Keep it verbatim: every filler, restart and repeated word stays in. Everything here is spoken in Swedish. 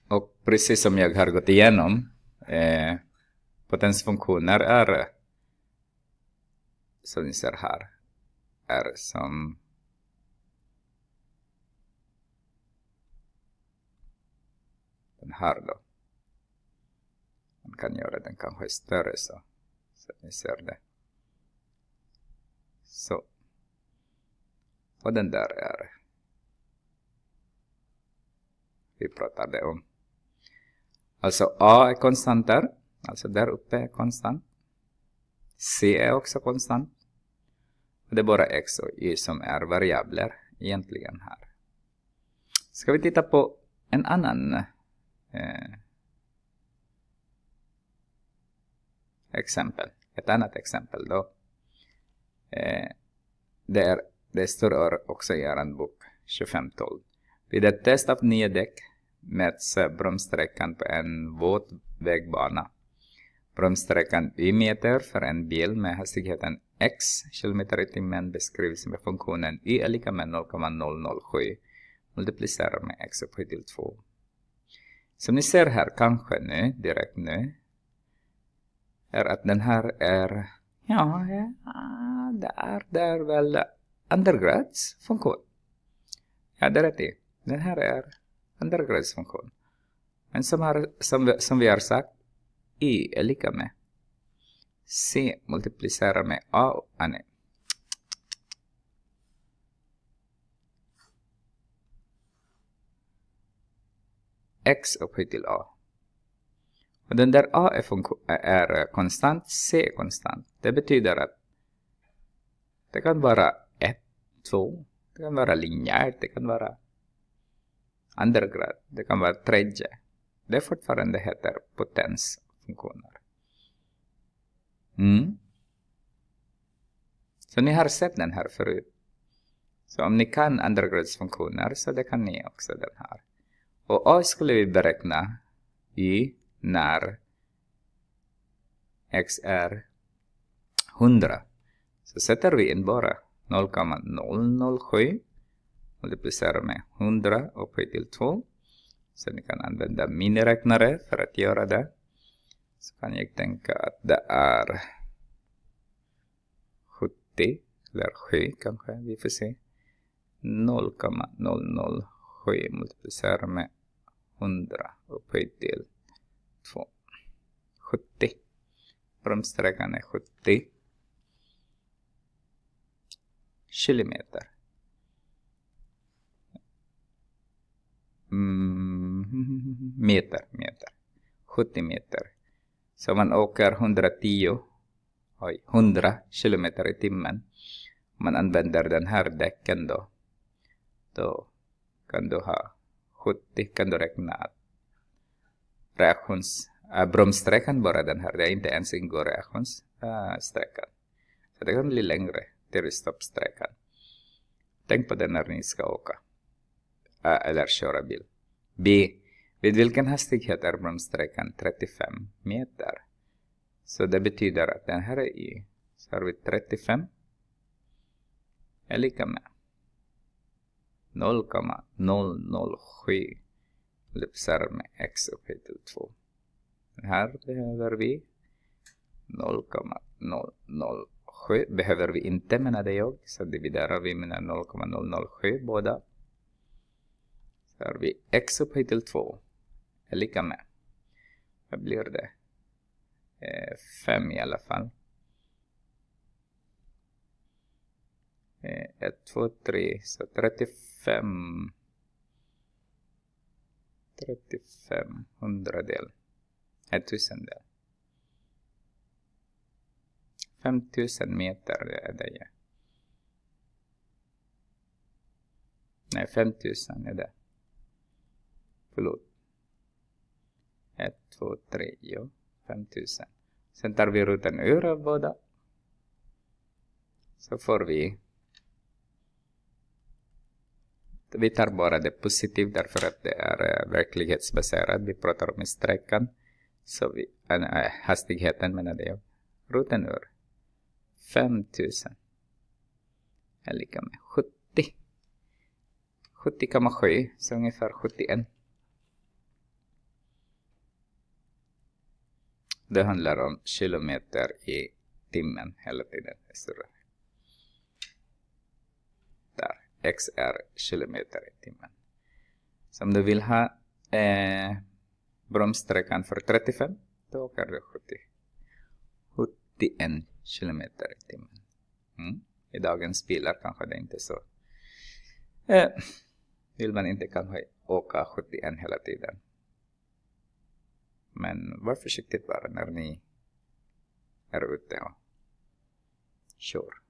Och precis som jag har gått igenom, eh, potensfunktioner är, som ni ser här, är som den här då. Man kan göra den kanske större så, så att ni ser det. Så. Och den där är vi pratade om. Alltså A är konstant där. Alltså där uppe är konstant. C är också konstant. Och det är bara X och Y som är variabler egentligen här. Ska vi titta på en annan eh, exempel. Ett annat exempel då. Eh, det, är, det står också i er bok tjugofem tolv. Vid ett test av nya däck mäts bromssträckan på en våt vägbana. Bromssträckan Y meter för en bil med hastigheten X kilometer i timmen beskrivs med funktionen Y är lika med noll komma noll noll sju multiplicerar med X upphöjt till två. Som ni ser här kanske nu, direkt nu, är att den här är, ja, ja det är, det är väl undergradsfunktion. Ja, det är rätt i. Den här är undergradsfunktion. Men som, har, som, som vi har sagt, Y är lika med C multiplicerar med A. Ah, nej. X upphöjt till A. Och den där A är, är konstant, C är konstant. Det betyder att det kan vara ett, två, det kan vara linjärt, det kan vara undergrad, det kan vara tredje. Det fortfarande heter potensfunktioner. Mm. Så ni har sett den här förut. Så om ni kan undergradsfunktioner så det kan ni också den här. Och A skulle vi beräkna i när X är hundra. Så sätter vi in bara noll komma noll noll sju multiplicerar med hundra upphöjt till två. Så ni kan använda miniräknare för att göra det. Så kan jag tänka att det är sjuttio eller sju kanske, vi får se. noll komma noll noll sju multiplicerar med hundra upphöjt till två. sjuttio. Bromssträckan är sjuttio kilometer. Mm, meter, meter. sjuttio meter. Så man åker hundratio, oj, hundra kilometer i timmen. Om man använder den här däcken då, då kan du ha sjuttio, kan du räkna att reaktions, äh, bromssträckan bara den här, det är inte ens ingår reaktionssträckan. Äh, så det kan bli längre till stoppsträckan. Tänk på det när ni ska åka. Eller köra bil. B. Vid vilken hastighet är bromssträckan trettiofem meter? Så det betyder att den här är Y. Så har vi trettiofem. Är lika med noll komma noll noll sju. Multiplicerar med X upphöjt till två. Här behöver vi noll komma noll noll sju. Behöver vi inte, menade jag. Så dividerar vi med noll komma noll noll sju båda. Så har vi X upphöjt till två är lika med. Vad blir det? Eh, fem i alla fall. Eh, ett, två, tre. Så trettiofem. trettiofem hundradel. Ett tusendel. femtusen meter är det. Nej, femtusen är det. Förlåt. ett, två, tre, jo. femtusen. Sen tar vi roten ur av båda. Så får vi. Vi tar bara det positivt därför att det är äh, verklighetsbaserat. Vi pratar om sträckan. Så vi, äh, hastigheten menade jag. Roten ur. femtusen. Är lika med sjuttio. sjuttio komma sju. Så ungefär sjuttioen. Det handlar om kilometer i timmen hela tiden. Där. X är kilometer i timmen. Så om du vill ha eh, bromssträckan för trettiofem, då åker du sjuttio, sjuttioen kilometer i timmen. Mm. I dagens bilar kanske det inte är så. Eh, vill man inte kanske åka sjuttioen hela tiden. Men var försiktigt bara när ni är ute och kör.